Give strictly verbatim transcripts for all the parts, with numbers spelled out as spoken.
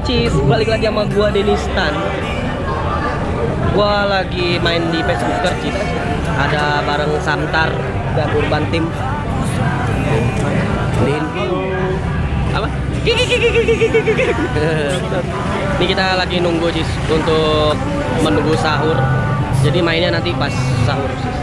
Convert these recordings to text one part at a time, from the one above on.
Cis, balik lagi sama gua Denistan. Gua lagi main di Facebook Cis. Ada bareng Samtar dan Urban Team. Din. Apa? Ini kita lagi nunggu Cis untuk menunggu sahur. Jadi mainnya nanti pas sahur Cis.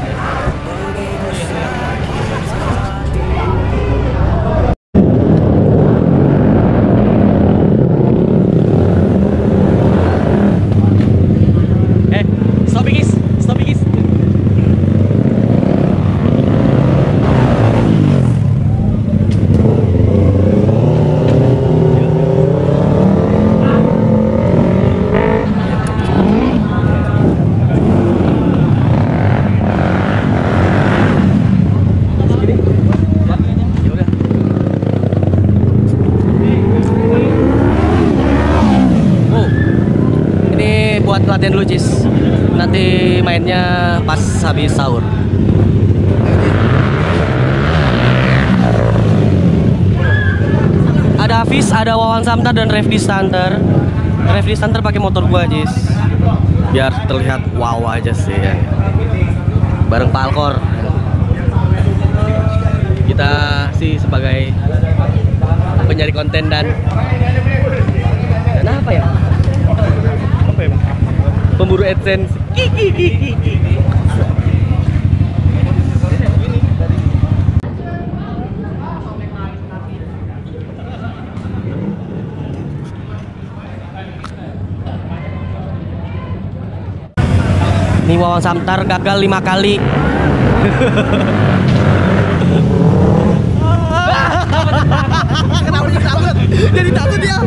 Latihan dulu Cis, nanti mainnya pas habis sahur. Ada Hafiz, ada Wawan Samtar dan Refdi Stanter. Refdi Stanter pakai motor gua Cis, biar terlihat wow aja sih ya. Bareng Pak Alkor. Kita sih sebagai penyari konten dan dan apa ya? Apa ya? Pemburu AdSense. Ini Wawan Samtar gagal lima kali. Kenapa dia takut? Jadi takut dia.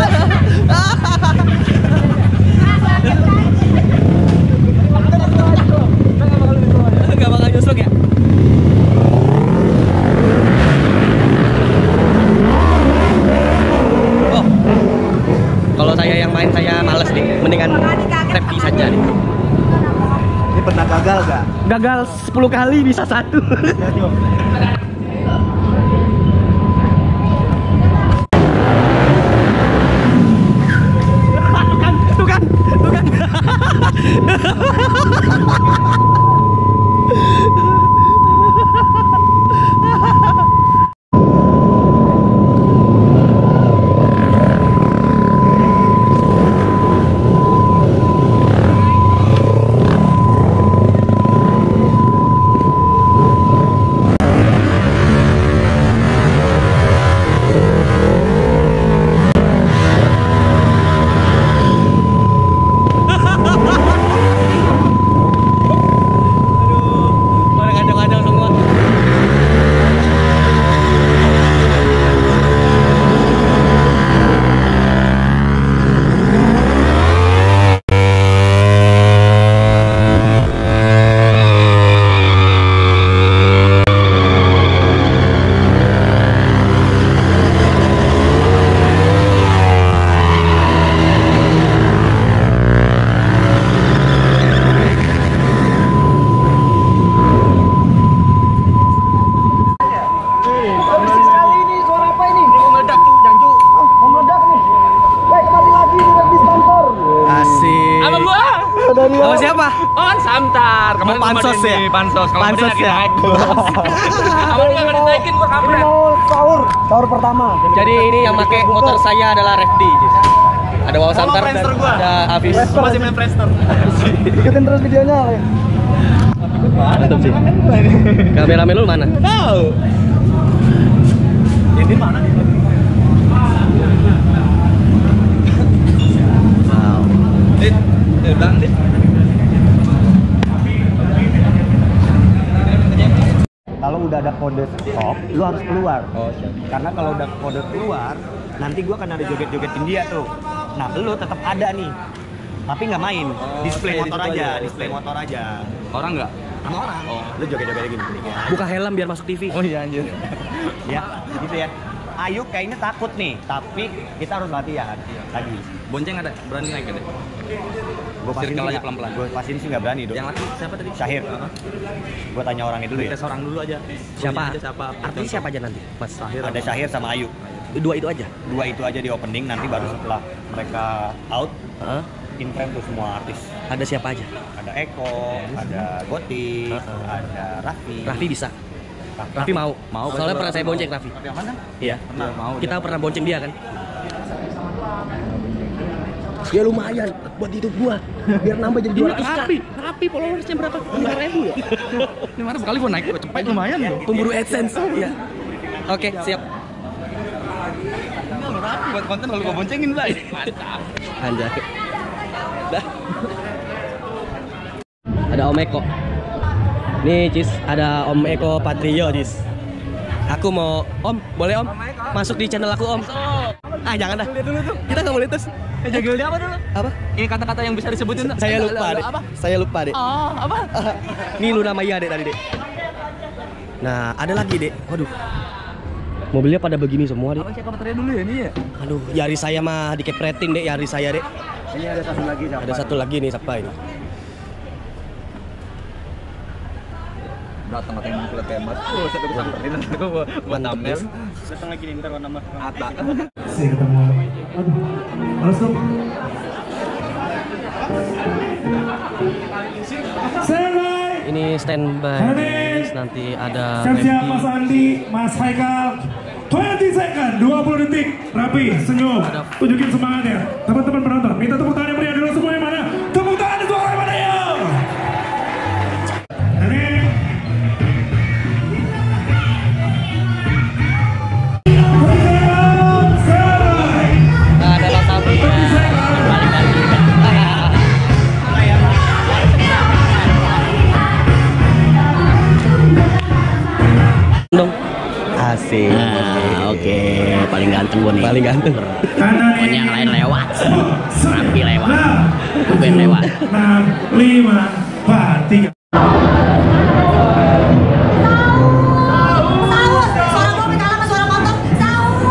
Gak bakal nyusuk ya? Oh, kalau saya yang main saya males nih, mendingan Refdi saja nih. Ini pernah gagal gak? Gagal sepuluh kali bisa satu. Tuh kan, tuh kan, tuh kan. Oh siapa? Oh Samtar. Kemarin pansos ya? Pansos. Kalau pansos ya? Kamu nggak ditaikin gua kamu. Ini mau sahur, sahur pertama. Jadi ini yang pakai motor saya adalah Refdi. Ada Wawan Samtar dan ada Hafiz. Masih main Prester. Ikutin terus videonya. Mantap sih. Kameramen lu mana? Tahu. Ini mana nih? Wow. Dit, udah dit. Kalau udah ada kode stop, lu harus keluar. Oh, siap. Karena kalau udah kode keluar, nanti gua akan ada joget-jogetin dia tuh. Nah, lu tetap ada nih, tapi nggak main. Oh, display kayak motor di situ aja, aja, display motor aja. Orang nggak? Sama orang. Oh. Lu joget-jogetnya gini. gini. Buka helm biar masuk T V. Oh iya anjir. Ya, gitu ya. Ayu kayaknya takut nih, tapi kita harus latihan lagi. Bonceng ada, berani naik gak deh? Gue pastiin Circle sih aja nggak- pelan-pelan. Gue pastiin sih nggak berani dong. Yang laki siapa tadi? Syahir. Gue tanya orangnya dulu ya. Tes orang dulu aja. Siapa? Aja siapa? Artinya siapa aja nanti? Mas Syahir. Ada Syahir sama Ayu. dua itu aja. Dua itu aja di opening, nanti baru setelah mereka out Hah? in frame tuh semua artis. Ada siapa aja? Ada Eko, ada Goti, Uh-uh. ada Raffi. Raffi bisa. Raffi mau. Mau, Soalnya betul. pernah saya bonceng Raffi. Raffi yang mana? Iya. Pernah mau. Kita pernah bonceng dia kan. Ya lumayan buat YouTube gua. Biar nambah jadi dua ratus k. Rapi, rapi followersnya berapa? lima ribu ya? lima ribu kali gua naik, gua cepet lumayan loh. Pemburu AdSense. Iya. Oke, siap. Rapi buat konten lalu gua boncengin lah. Mantap. Anjay. Dah. Ada Om Eko. Nih, Cis, ada Om Eko Patrio, Cis. Aku mau, Om, boleh Om? Masuk di channel aku, Om. Ah, jangan dah. Dulu tuh. Kita nggak boleh tes. Jagilnya apa dulu? Apa? Ini kata-kata yang bisa disebutin. Saya lupa, Dek. Apa? Saya lupa, Dek. Oh, apa? Nih Luna Maya, Dek, tadi, Dek. Nah, ada lagi, Dek. Waduh. Mobilnya pada begini semua, Dek. Apa siapa baterai dulu ya ini ya? Aduh, Yari saya mah dikepretin, Dek. Yari saya, Dek. Ini ada satu lagi siapa? Ada satu lagi nih, siapa ini? Datang katanya mau tembak. Oh, satu kesamperin nanti gua buat Mantap, thumbnail. Des. Datang lagi nih, ntar warna nama. Ata. Saya ketemu. Aduh, harus dong. Standby. Ini standby. Hadir. Nanti ada Siap-siap Raffi. Mas Andi, Mas Haikal. dua puluh second, dua puluh detik. Rapi, senyum. Tunjukin semangatnya. Teman-teman penonton, minta tepuk tangan yang meriah dulu semuanya mana? Tepuk tangan di suara yang mana ya? Hadir. Standby. Nah, ada lampunya. Dong. Asik. Ah, oke, paling ganteng gue nih. Paling ganteng. Pokoknya yang lain lewat. Rapi lewat. Nah, Gue yang lewat. enam, lima, empat, tiga. Suara mobil kalah sama suara motor. Sahur.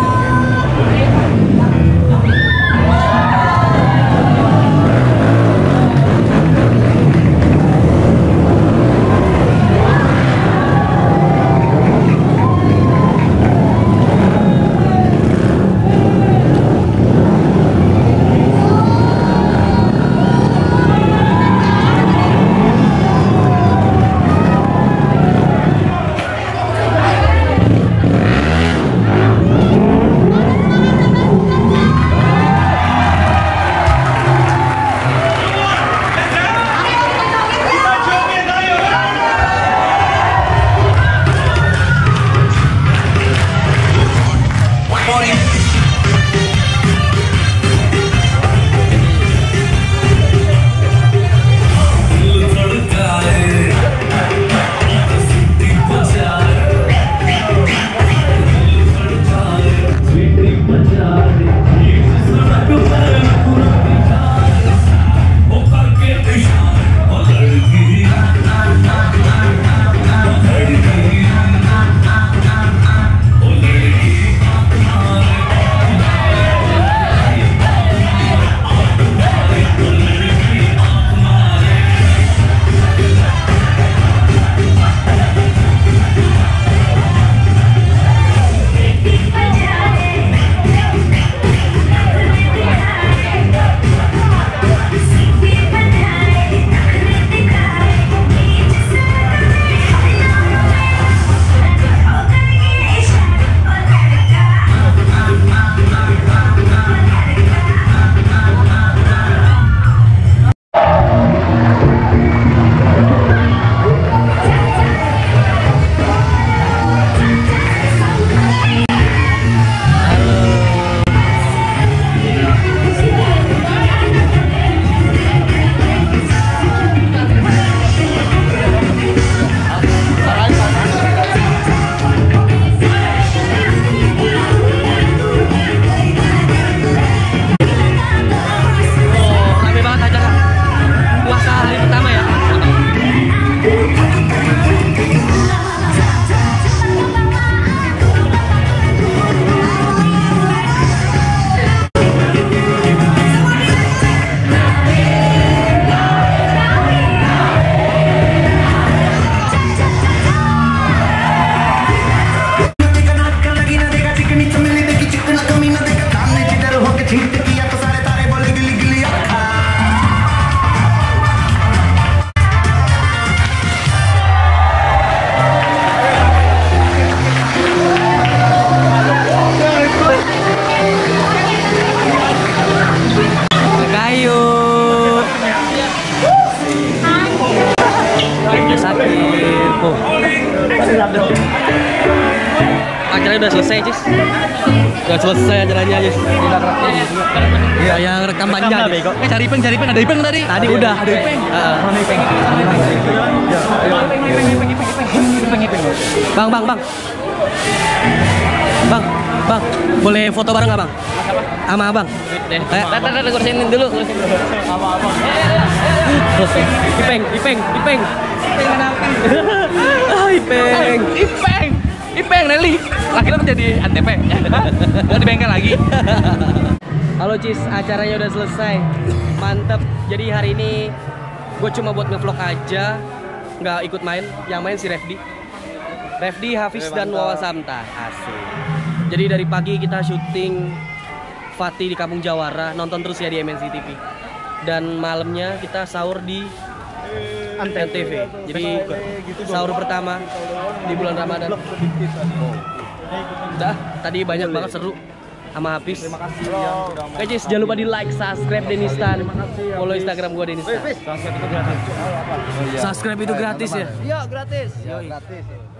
udah selesai, Cis. Udah selesai acaranya, Cis. Iya, yang rekam panjang. Eh cari Ipeng, cari Ipeng, ada Ipeng tadi. Tadi udah. Ada Ipeng. Bang, bang, bang. Bang, bang, boleh foto bareng nggak bang? Sama abang. Deh, tar tar tar kursiin dulu. Ipeng, Ipeng, Ipeng. Ah, Ipeng. Ipeng. Ipeng Nelly. Laki lo jadi A T P. Nggak di bengkel lagi. Halo Cis, acaranya udah selesai. Mantep. Jadi hari ini gue cuma buat ngevlog aja, nggak ikut main. Yang main si Refdi. Refdi, Hafiz, dan Wawa Samta. Asik. Jadi dari pagi kita syuting Fatih di Kampung Jawara. Nonton terus ya di M N C T V. Dan malamnya kita sahur di Antv. Jadi sahur pertama di bulan Ramadan. Udah, tadi banyak banget seru sama Hafiz. Oke Cis, jangan lupa di like, subscribe Denistan. Follow Instagram gua Denistan. Subscribe itu gratis ya? Iya gratis. Iya gratis.